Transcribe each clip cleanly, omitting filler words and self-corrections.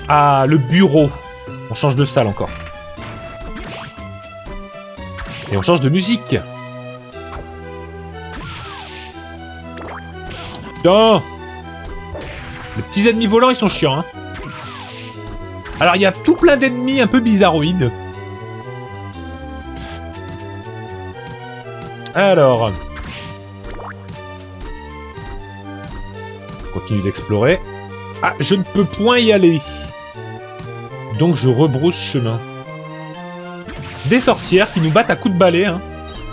Ah, le bureau. On change de salle encore. Et on change de musique. Putain. Les petits ennemis volants, ils sont chiants, hein. Alors, il y a tout plein d'ennemis un peu bizarroïdes. Alors... on continue d'explorer. Ah, je ne peux point y aller. Donc je rebrousse chemin. Des sorcières qui nous battent à coups de balai, hein.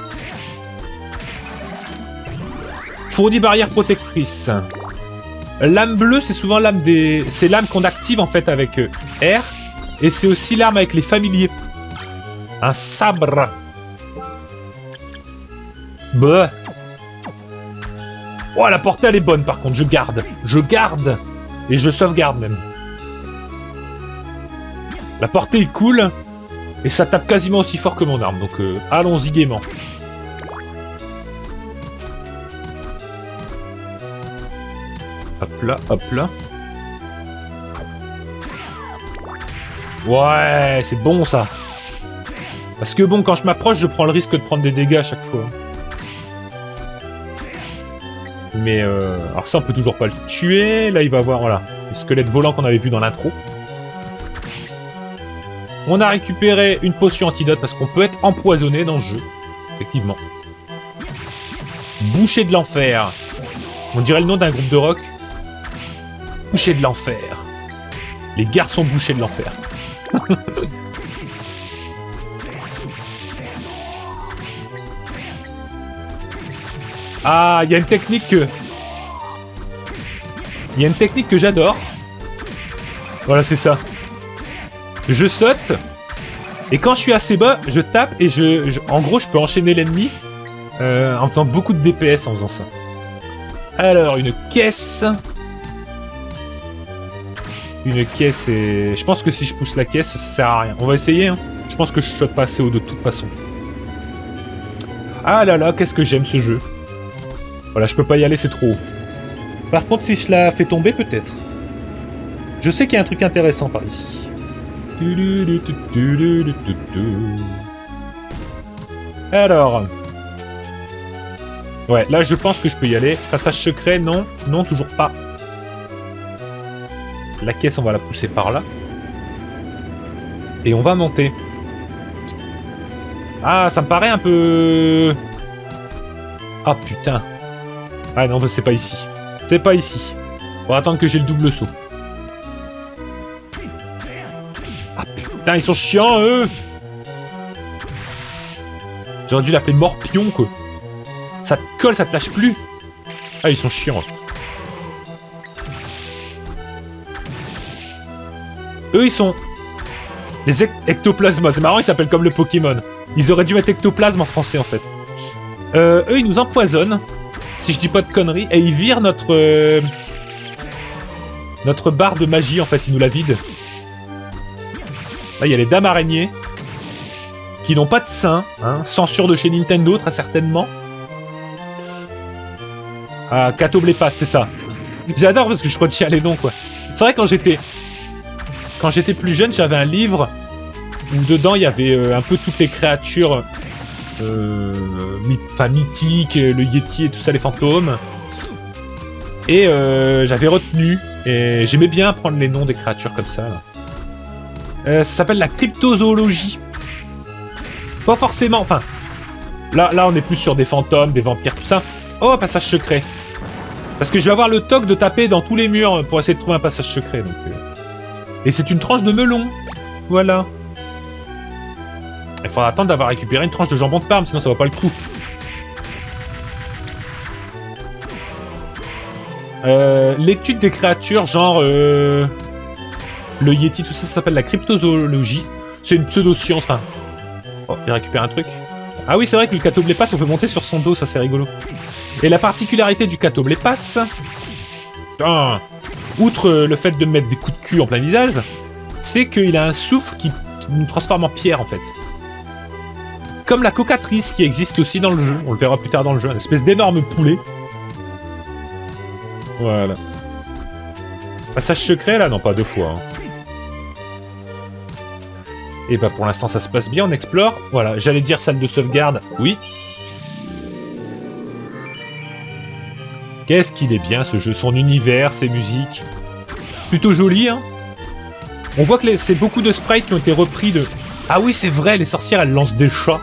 Fournit barrière protectrice. L'âme bleue, c'est souvent l'âme des... c'est l'âme qu'on active en fait avec R. Et c'est aussi l'arme avec les familiers. Un sabre. Bah. Oh, la portée, elle est bonne, par contre. Je garde. Je garde. Et je sauvegarde, même. La portée est cool. Et ça tape quasiment aussi fort que mon arme. Donc, allons-y gaiement. Hop là, hop là. Ouais, c'est bon, ça. Parce que, bon, quand je m'approche, je prends le risque de prendre des dégâts à chaque fois. Mais alors ça on peut toujours pas le tuer. Là il va avoir voilà le squelette volant qu'on avait vu dans l'intro. On a récupéré une potion antidote parce qu'on peut être empoisonné dans le jeu. Effectivement. Boucher de l'enfer. On dirait le nom d'un groupe de rock. Boucher de l'enfer. Les garçons bouchers de l'enfer. Ah, il y a une technique que... il y a une technique que j'adore. Voilà, c'est ça. Je saute. Et quand je suis assez bas, je tape et en gros, je peux enchaîner l'ennemi en faisant beaucoup de DPS en faisant ça. Alors, une caisse. Une caisse et... je pense que si je pousse la caisse, ça sert à rien. On va essayer, hein. Je pense que je saute pas assez haut de toute façon. Ah là là, qu'est-ce que j'aime ce jeu. Voilà, je peux pas y aller, c'est trop haut. Par contre, si je la fais tomber, peut-être. Je sais qu'il y a un truc intéressant par ici. Alors... ouais, là, je pense que je peux y aller. Passage secret, non. Non, toujours pas. La caisse, on va la pousser par là. Et on va monter. Ah, ça me paraît un peu... ah, putain. Ah non, c'est pas ici. C'est pas ici. On va attendre que j'ai le double saut. Ah putain, ils sont chiants, eux. J'aurais dû l'appeler Morpion, quoi. Ça te colle, ça te lâche plus. Ah, ils sont chiants. Eux, ils sont... les ectoplasmas. C'est marrant, ils s'appellent comme le Pokémon. Ils auraient dû mettre ectoplasme en français, en fait. Eux, ils nous empoisonnent. Si je dis pas de conneries. Et ils virent notre... notre barre de magie, en fait. Ils nous la vident. Là, il y a les dames araignées. Qui n'ont pas de sein. Hein. Censure de chez Nintendo, très certainement. Ah, Catoblepas, c'est ça. J'adore parce que je retiens les noms, quoi. C'est vrai, quand j'étais plus jeune, j'avais un livre où dedans, il y avait un peu toutes les créatures... enfin mythique, le Yeti et tout ça, les fantômes. Et j'avais retenu. Et j'aimais bien prendre les noms des créatures comme ça. Ça s'appelle la cryptozoologie. Pas forcément, enfin... Là, on est plus sur des fantômes, des vampires, tout ça. Oh, passage secret. Parce que je vais avoir le toc de taper dans tous les murs pour essayer de trouver un passage secret. Donc, et c'est une tranche de melon. Voilà. Il faudra attendre d'avoir récupéré une tranche de jambon de Parme, sinon ça va pas le coup. L'étude des créatures, genre... le Yeti, tout ça, ça s'appelle la cryptozoologie. C'est une pseudo-science, enfin... oh, j'ai récupéré un truc. Ah oui, c'est vrai que le Catoblepas, on peut monter sur son dos, ça c'est rigolo. Et la particularité du Catoblepas... outre le fait de me mettre des coups de cul en plein visage, c'est qu'il a un souffle qui nous transforme en pierre, en fait. Comme la cocatrice qui existe aussi dans le jeu. On le verra plus tard dans le jeu. Une espèce d'énorme poulet. Voilà. Passage secret, là? Non, pas deux fois. Hein. Et bah pour l'instant ça se passe bien, on explore. Voilà, j'allais dire salle de sauvegarde, oui. Qu'est-ce qu'il est bien ce jeu, son univers, ses musiques. Plutôt joli, hein. On voit que c'est beaucoup de sprites qui ont été repris de... Ah oui, c'est vrai, les sorcières, elles lancent des chats.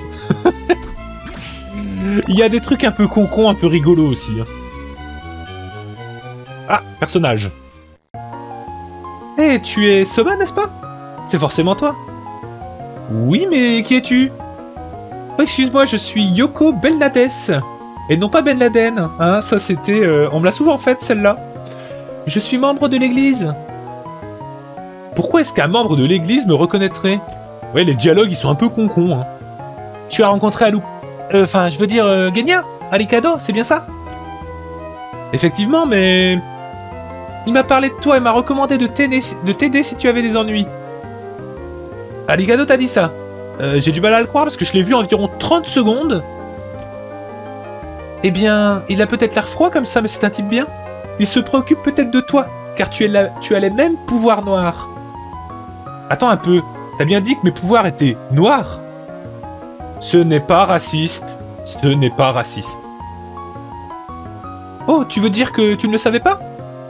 Il y a des trucs un peu concons, un peu rigolos aussi. Hein. Ah, personnage. Eh, tu es Soma, n'est-ce pas? C'est forcément toi. Oui, mais qui es-tu? Oh, excuse-moi, je suis Yoko Benlades. Et non pas Ben Laden. Hein, ça c'était... on me l'a souvent faite, celle-là. Je suis membre de l'église. Pourquoi est-ce qu'un membre de l'église me reconnaîtrait? Ouais, les dialogues, ils sont un peu concons. Hein. Tu as rencontré Alou... Enfin, je veux dire, Genya? Alicado, c'est bien ça? Effectivement, mais... Il m'a parlé de toi et m'a recommandé de t'aider si tu avais des ennuis. Alicado t'a dit ça. J'ai du mal à le croire parce que je l'ai vu environ 30 secondes. Eh bien, il a peut-être l'air froid comme ça, mais c'est un type bien. Il se préoccupe peut-être de toi, car tu as les mêmes pouvoirs noirs. Attends un peu, t'as bien dit que mes pouvoirs étaient noirs? Ce n'est pas raciste. Ce n'est pas raciste. Oh, tu veux dire que tu ne le savais pas?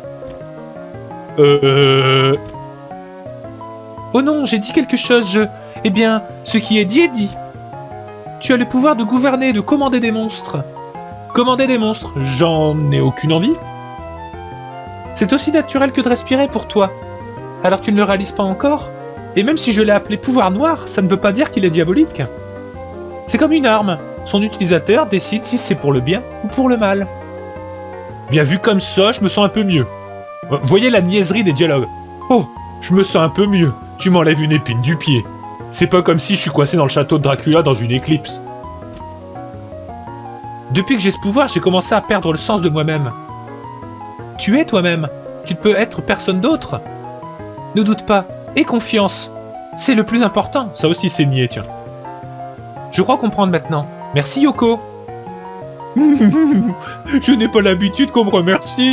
Oh non, j'ai dit quelque chose, Eh bien, ce qui est dit. Tu as le pouvoir de gouverner, de commander des monstres. Commander des monstres, j'en ai aucune envie. C'est aussi naturel que de respirer pour toi. Alors tu ne le réalises pas encore? Et même si je l'ai appelé pouvoir noir, ça ne veut pas dire qu'il est diabolique. C'est comme une arme. Son utilisateur décide si c'est pour le bien ou pour le mal. Bien vu comme ça, je me sens un peu mieux. Voyez la niaiserie des dialogues. Oh, je me sens un peu mieux. Tu m'enlèves une épine du pied. C'est pas comme si je suis coincé dans le château de Dracula dans une éclipse. Depuis que j'ai ce pouvoir, j'ai commencé à perdre le sens de moi-même. Tu es toi-même. Tu ne peux être personne d'autre. Ne doute pas. Aie confiance. C'est le plus important. Ça aussi, c'est niais, tiens. Je crois comprendre maintenant. Merci, Yoko. Je n'ai pas l'habitude qu'on me remercie.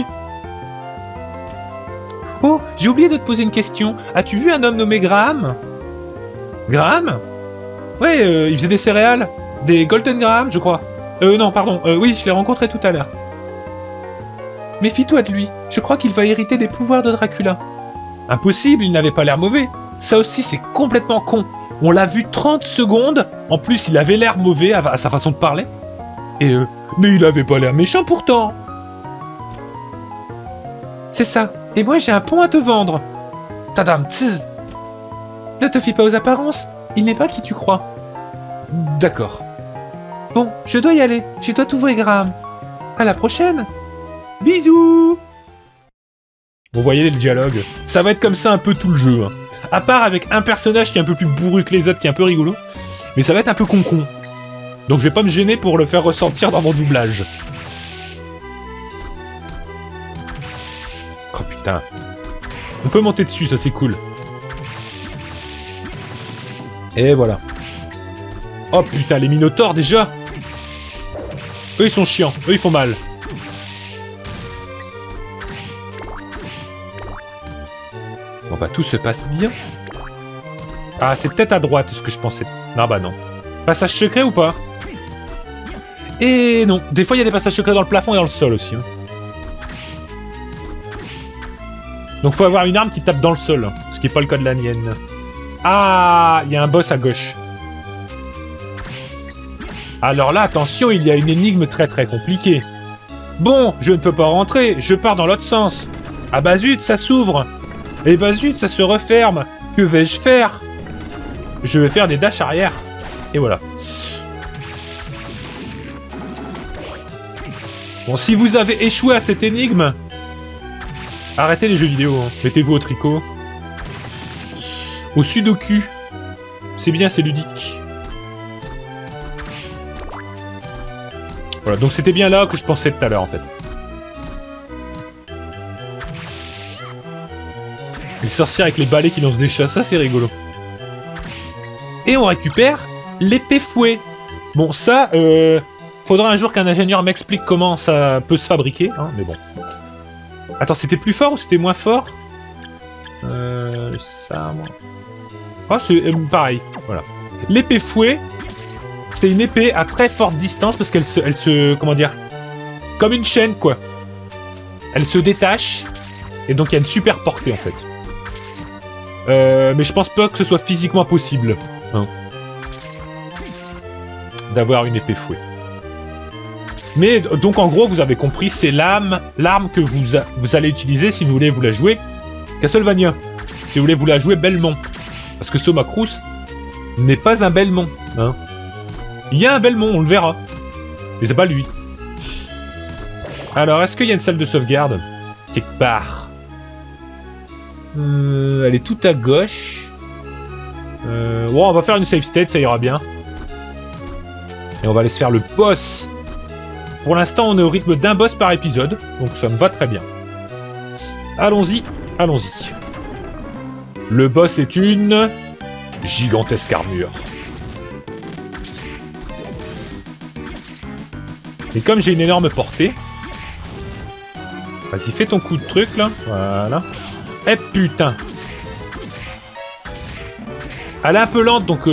Oh, j'ai oublié de te poser une question. As-tu vu un homme nommé Graham? Graham? Ouais, il faisait des céréales. Des Golden Graham, je crois. Non, pardon. Oui, je l'ai rencontré tout à l'heure. Méfie-toi de lui. Je crois qu'il va hériter des pouvoirs de Dracula. Impossible, il n'avait pas l'air mauvais. Ça aussi, c'est complètement con. On l'a vu 30 secondes. En plus, il avait l'air mauvais à sa façon de parler. Mais il avait pas l'air méchant pourtant. C'est ça. Et moi, j'ai un pont à te vendre. Tadam, tz. Ne te fie pas aux apparences. Il n'est pas qui tu crois. D'accord. Bon, je dois y aller. Je dois t'ouvrir, Graham. À la prochaine. Bisous. Vous voyez le dialogue. Ça va être comme ça un peu tout le jeu. Hein. À part avec un personnage qui est un peu plus bourru que les autres, qui est un peu rigolo. Mais ça va être un peu con-con. Donc je vais pas me gêner pour le faire ressentir dans mon doublage. Oh putain. On peut monter dessus, ça c'est cool. Et voilà. Oh putain, les minotaures déjà. Eux ils sont chiants, eux ils font mal. Bon bah tout se passe bien. Ah c'est peut-être à droite ce que je pensais. Non bah non. Passage secret ou pas? Et non, des fois il y a des passages secrets dans le plafond et dans le sol aussi. Hein. Donc faut avoir une arme qui tape dans le sol, ce qui n'est pas le cas de la mienne. Ah, il y a un boss à gauche. Alors là, attention, il y a une énigme très très compliquée. Bon, je ne peux pas rentrer, je pars dans l'autre sens. Ah bah zut, ça s'ouvre. Et bah zut, ça se referme. Que vais-je faire? Je vais faire des dashs arrière. Et voilà. Bon, si vous avez échoué à cette énigme, arrêtez les jeux vidéo, hein. Mettez-vous au tricot. Au sudoku. C'est bien, c'est ludique. Voilà, donc c'était bien là que je pensais tout à l'heure, en fait. Les sorcières avec les balais qui lancent des chats, ça c'est rigolo. Et on récupère l'épée fouet. Bon, ça, faudra un jour qu'un ingénieur m'explique comment ça peut se fabriquer, hein, mais bon. Attends, c'était plus fort ou c'était moins fort? Ça, moi... Ah, c'est pareil. Voilà. L'épée fouet, c'est une épée à très forte distance parce qu'elle se... Comment dire? Comme une chaîne, quoi. Elle se détache. Et donc, il y a une super portée, en fait. Mais je pense pas que ce soit physiquement possible. Hein, d'avoir une épée fouet. Mais, donc, en gros, vous avez compris, c'est l'arme que vous allez utiliser si vous voulez vous la jouer Castlevania. Si vous voulez vous la jouer Belmont. Parce que Soma Cruz n'est pas un Belmont. Hein. Il y a un Belmont, on le verra. Mais c'est pas lui. Alors, est-ce qu'il y a une salle de sauvegarde? Quelque part. Elle est tout à gauche. Bon, on va faire une save state, ça ira bien. Et on va aller se faire le boss. Pour l'instant, on est au rythme d'un boss par épisode. Donc ça me va très bien. Allons-y, allons-y. Le boss est une... gigantesque armure. Et comme j'ai une énorme portée... Vas-y, fais ton coup de truc, là. Voilà. Eh putain. Elle est un peu lente, donc...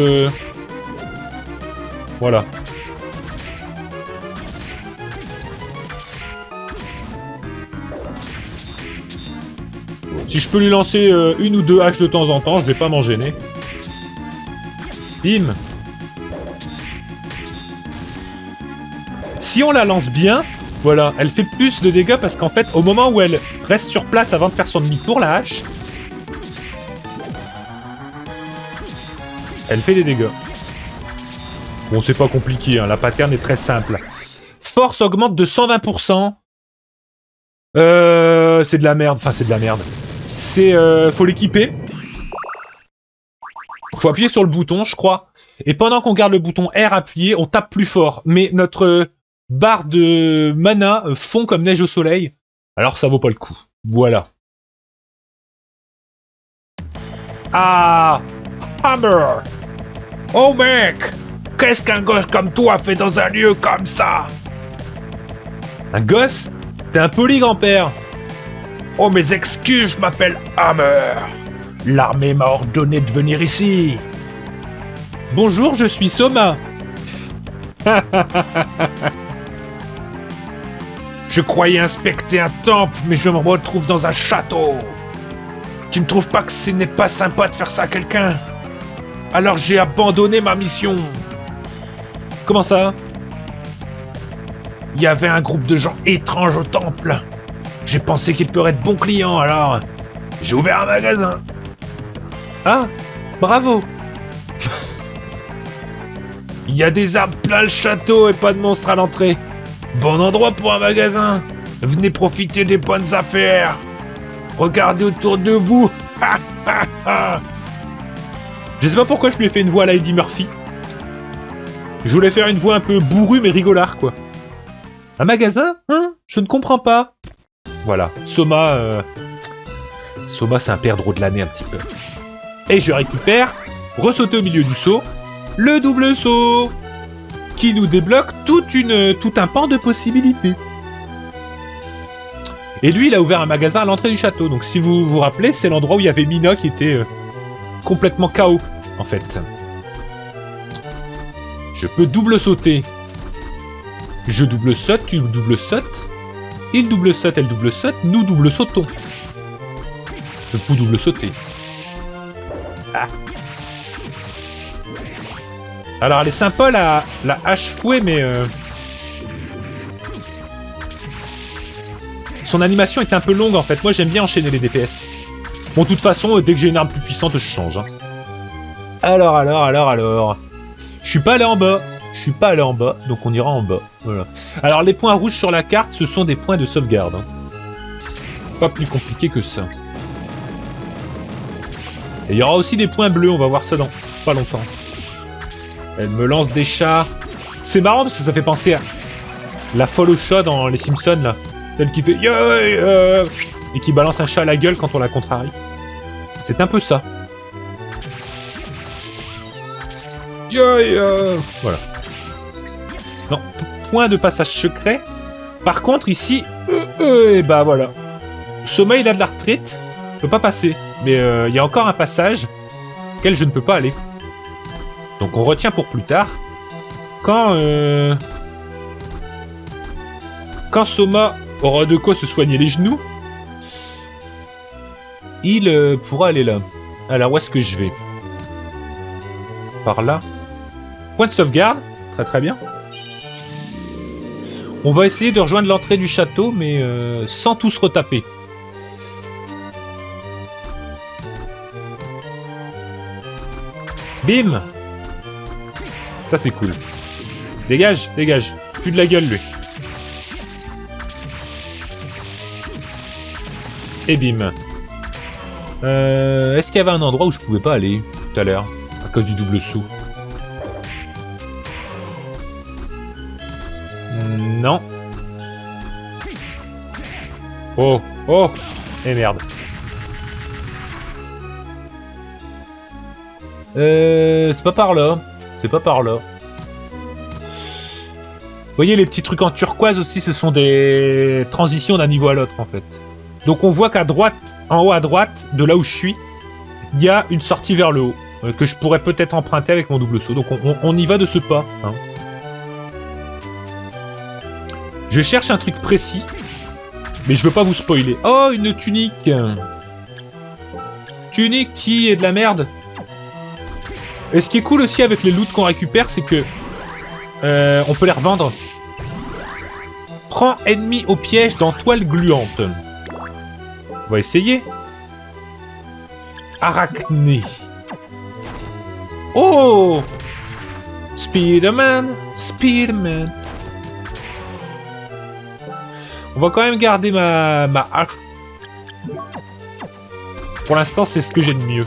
Voilà. Si je peux lui lancer une ou deux haches de temps en temps, je vais pas m'en gêner. Bim. Si on la lance bien, voilà, elle fait plus de dégâts parce qu'en fait, au moment où elle reste sur place avant de faire son demi-tour, la hache, elle fait des dégâts. Bon, c'est pas compliqué, hein, la pattern est très simple. Force augmente de 120%. C'est de la merde, enfin c'est de la merde. C'est... faut l'équiper. Faut appuyer sur le bouton, je crois. Et pendant qu'on garde le bouton R appuyé, on tape plus fort. Mais notre barre de mana fond comme neige au soleil. Alors ça vaut pas le coup. Voilà. Ah, Hammer. Oh mec, qu'est-ce qu'un gosse comme toi fait dans un lieu comme ça? Un gosse? T'es un poli, grand-père. Oh, mes excuses, je m'appelle Hammer. L'armée m'a ordonné de venir ici. Bonjour, je suis Soma. Je croyais inspecter un temple, mais je me retrouve dans un château. Tu ne trouves pas que ce n'est pas sympa de faire ça à quelqu'un? Alors j'ai abandonné ma mission. Comment ça? Il y avait un groupe de gens étranges au temple. J'ai pensé qu'ils feraient de bons clients, alors j'ai ouvert un magasin. Ah, bravo. Il y a des arbres plein le château et pas de monstres à l'entrée. Bon endroit pour un magasin. Venez profiter des bonnes affaires. Regardez autour de vous. Je sais pas pourquoi je lui ai fait une voix à la Eddie Murphy. Je voulais faire une voix un peu bourrue mais rigolard, quoi. Un magasin? Hein? Je ne comprends pas. Voilà. Soma, Soma, c'est un perdreau de l'année, un petit peu. Et je récupère, ressauter au milieu du saut, le double saut, qui nous débloque tout un pan de possibilités. Et lui, il a ouvert un magasin à l'entrée du château. Donc si vous vous rappelez, c'est l'endroit où il y avait Mina qui était complètement KO, en fait. Je peux double sauter. Je double saute, tu double sautes. Il double saute, elle double saute, nous double sautons. Vous double sauter. Ah. Alors elle est sympa la hache fouet, mais son animation est un peu longue en fait. Moi j'aime bien enchaîner les DPS. Bon, de toute façon, dès que j'ai une arme plus puissante, je change. Hein. Alors. Je suis pas allé en bas. Je suis pas allé en bas, donc on ira en bas. Voilà. Alors les points rouges sur la carte, ce sont des points de sauvegarde. Hein. Pas plus compliqué que ça. Et il y aura aussi des points bleus, on va voir ça dans pas longtemps. Elle me lance des chats. C'est marrant parce que ça fait penser à la folle au chat dans les Simpsons là. Celle qui fait et qui balance un chat à la gueule quand on la contrarie. C'est un peu ça. Voilà. Non, point de passage secret. Par contre, ici, et bah voilà. Soma, il a de la retraite. Il peut pas passer. Mais il y a encore un passage lequel je ne peux pas aller. Donc on retient pour plus tard. Quand Soma aura de quoi se soigner les genoux, il pourra aller là. Alors où est-ce que je vais? Par là. Point de sauvegarde. Très très bien. On va essayer de rejoindre l'entrée du château, mais sans tous retaper. Bim! Ça c'est cool. Dégage, dégage. Plus de la gueule lui. Et bim. Est-ce qu'il y avait un endroit où je pouvais pas aller tout à l'heure à cause du double saut? Non. Oh, oh. Et merde. C'est pas par là. C'est pas par là. Vous voyez, les petits trucs en turquoise aussi, ce sont des transitions d'un niveau à l'autre, en fait. Donc on voit qu'à droite, en haut à droite, de là où je suis, il y a une sortie vers le haut, que je pourrais peut-être emprunter avec mon double saut. Donc on y va de ce pas. Hein. Je cherche un truc précis, mais je veux pas vous spoiler. Oh, une tunique! Tunique qui est de la merde. Et ce qui est cool aussi avec les loots qu'on récupère, c'est que on peut les revendre. Prends ennemi au piège dans toile gluante. On va essayer. Arachné. Oh! Spider-Man, Spider-Man. On va quand même garder ma hache. Pour l'instant, c'est ce que j'ai de mieux.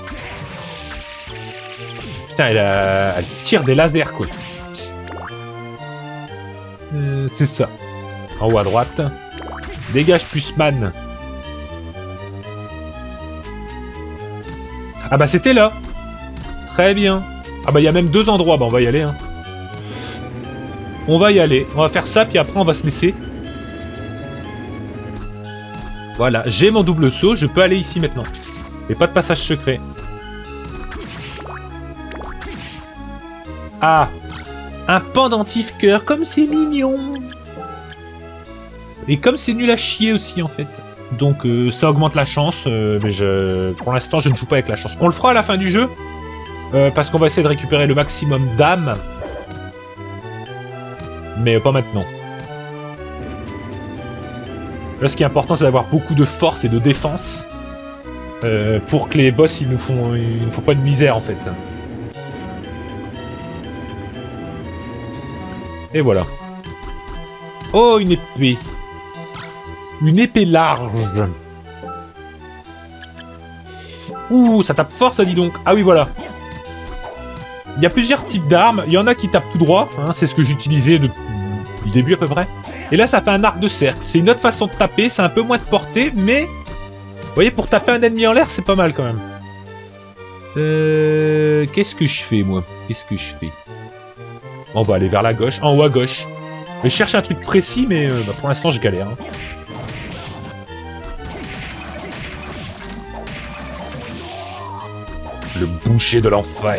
Putain, elle tire des lasers, quoi. C'est ça. En haut à droite. Dégage plus man. Ah bah c'était là. Très bien. Ah bah il y a même deux endroits. Bah on va y aller. Hein. On va y aller. On va faire ça, puis après on va se laisser. Voilà, j'ai mon double saut. Je peux aller ici maintenant. Et pas de passage secret. Ah, un pendentif cœur, comme c'est mignon. Et comme c'est nul à chier aussi en fait. Donc ça augmente la chance, mais pour l'instant je ne joue pas avec la chance. On le fera à la fin du jeu, parce qu'on va essayer de récupérer le maximum d'âmes. Mais pas maintenant. Là ce qui est important c'est d'avoir beaucoup de force et de défense. Pour que les boss ils nous font pas de misère en fait. Et voilà. Oh, une épée. Une épée large. Ouh, ça tape fort, ça, dis donc. Ah oui, voilà. Il y a plusieurs types d'armes. Il y en a qui tapent tout droit. Hein, c'est ce que j'utilisais depuis le début, à peu près. Et là, ça fait un arc de cercle. C'est une autre façon de taper. C'est un peu moins de portée, mais... Vous voyez, pour taper un ennemi en l'air, c'est pas mal, quand même. Qu'est-ce que je fais, moi? Qu'est-ce que je fais? On va aller vers la gauche, en haut à gauche. Je cherche un truc précis, mais bah, pour l'instant, je galère. Hein. Le boucher de l'enfer.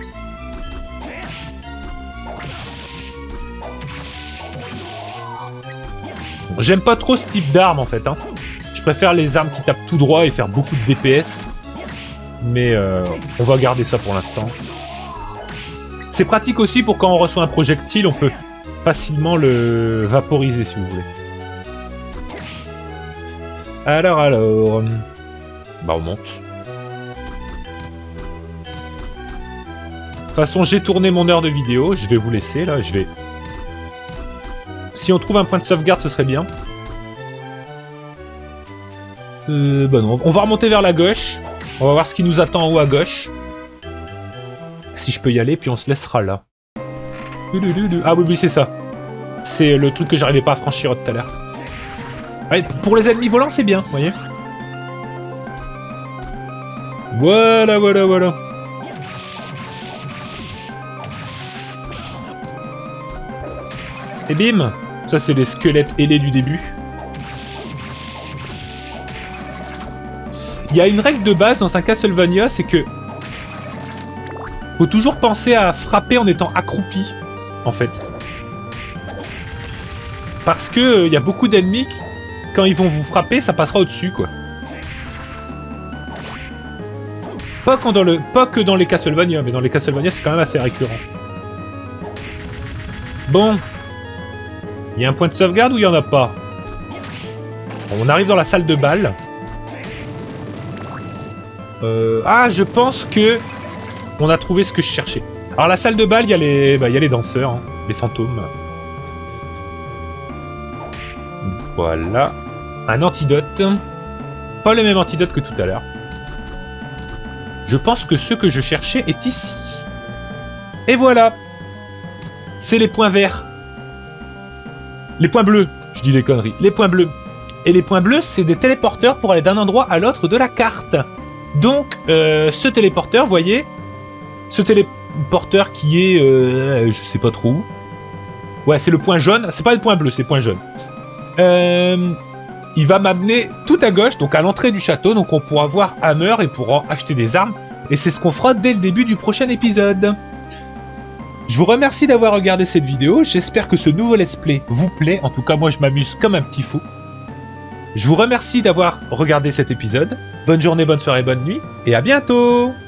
J'aime pas trop ce type d'arme, en fait. Hein. Je préfère les armes qui tapent tout droit et faire beaucoup de DPS. Mais on va garder ça pour l'instant. C'est pratique aussi pour quand on reçoit un projectile, on peut facilement le vaporiser si vous voulez. Alors... Bah on monte. De toute façon j'ai tourné mon heure de vidéo, je vais vous laisser là, je vais... Si on trouve un point de sauvegarde ce serait bien. Bah non, on va remonter vers la gauche. On va voir ce qui nous attend en haut à gauche. Si je peux y aller, puis on se laissera là. Ah oui, oui, c'est ça. C'est le truc que j'arrivais pas à franchir tout à l'heure. Ouais, pour les ennemis volants, c'est bien, vous voyez. Voilà, voilà, voilà. Et bim! Ça, c'est les squelettes ailés du début. Il y a une règle de base dans un Castlevania, c'est que Faut toujours penser à frapper en étant accroupi, en fait. Parce que y a beaucoup d'ennemis qui, quand ils vont vous frapper, ça passera au-dessus, quoi. Pas que dans les Castlevania, mais dans les Castlevania, c'est quand même assez récurrent. Bon. Il y a un point de sauvegarde ou il n'y en a pas? Bon, on arrive dans la salle de bal. Ah, je pense que on a trouvé ce que je cherchais. Alors la salle de bal, il y a les danseurs, hein, les fantômes. Voilà. Un antidote. Pas le même antidote que tout à l'heure. Je pense que ce que je cherchais est ici. Et voilà. C'est les points verts. Les points bleus. Je dis des conneries. Les points bleus. Et les points bleus, c'est des téléporteurs pour aller d'un endroit à l'autre de la carte. Donc, ce téléporteur, voyez, ce téléporteur qui est, je sais pas trop où. Ouais, c'est le point jaune. C'est pas le point bleu, c'est le point jaune. Il va m'amener tout à gauche, donc à l'entrée du château. Donc on pourra voir Hammer et pourra acheter des armes. Et c'est ce qu'on fera dès le début du prochain épisode. Je vous remercie d'avoir regardé cette vidéo. J'espère que ce nouveau let's play vous plaît. En tout cas, moi, je m'amuse comme un petit fou. Je vous remercie d'avoir regardé cet épisode. Bonne journée, bonne soirée, bonne nuit. Et à bientôt!